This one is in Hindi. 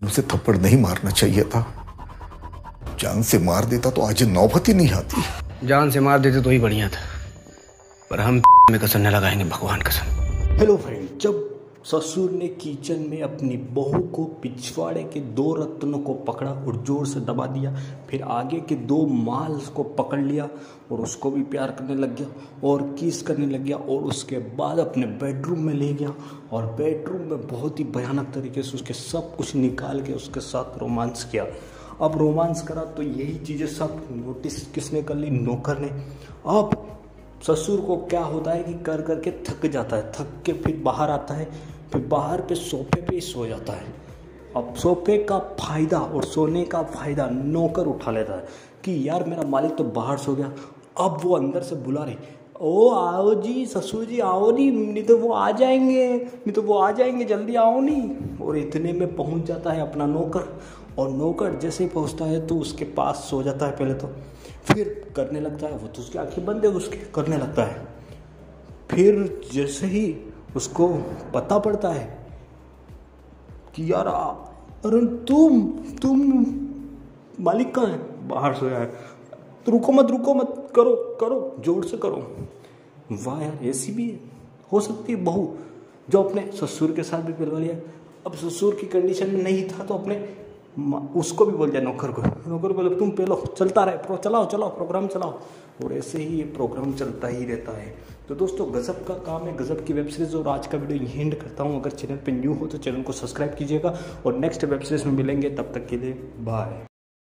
उसे थप्पड़ नहीं मारना चाहिए था। जान से मार देता तो आज नौबत ही नहीं आती। जान से मार देते तो ही बढ़िया था, पर हम में कसम न लगाएंगे, भगवान कसम। हेलो फ्रेंड, जब ससुर ने किचन में अपनी बहू को पिछवाड़े के 2 रत्नों को पकड़ा और जोर से दबा दिया, फिर आगे के 2 माल को पकड़ लिया और उसको भी प्यार करने लग गया और किस करने लग गया और उसके बाद अपने बेडरूम में ले गया और बेडरूम में बहुत ही भयानक तरीके से उसके सब कुछ निकाल के उसके साथ रोमांस किया। अब रोमांस करा तो यही चीज़ें सब नोटिस किसने कर ली? नौकर ने। अब ससुर को क्या होता है कि कर करके थक जाता है, थक के फिर बाहर आता है, फिर बाहर पे सोफे पे ही सो जाता है। अब सोफे का फायदा और सोने का फायदा नौकर उठा लेता है कि यार मेरा मालिक तो बाहर सो गया। अब वो अंदर से बुला रही, ओ आओ जी ससुर जी, आओ नहीं तो वो आ जाएंगे, जल्दी आओ नहीं। और इतने में पहुंच जाता है अपना नौकर, और नौकर जैसे ही पहुंचता है तो उसके पास सो जाता है पहले तो, फिर करने लगता है, वो तो उसकी आंखें बंद है उसके, करने लगता है। फिर जैसे ही उसको पता पड़ता है कि यार अरे तुम मालिक कहाँ है? बाहर सोया है। तो रुको मत, करो जोर से करो। वाह यार, ऐसी भी हो सकती है बहू जो अपने ससुर के साथ भी पिलवा लिया। अब ससुर की कंडीशन में नहीं था तो अपने उसको भी बोल दिया, नौकर को बोले तुम पेलो, चलता रहे, चलाओ प्रोग्राम चलाओ। और ऐसे ही ये प्रोग्राम चलता ही रहता है। तो दोस्तों, गजब का काम है, गजब की वेब सीरीज़। और आज का वीडियो यहीं एंड करता हूँ। अगर चैनल पे न्यू हो तो चैनल को सब्सक्राइब कीजिएगा और नेक्स्ट वेब सीरीज़ में मिलेंगे। तब तक के लिए बाय।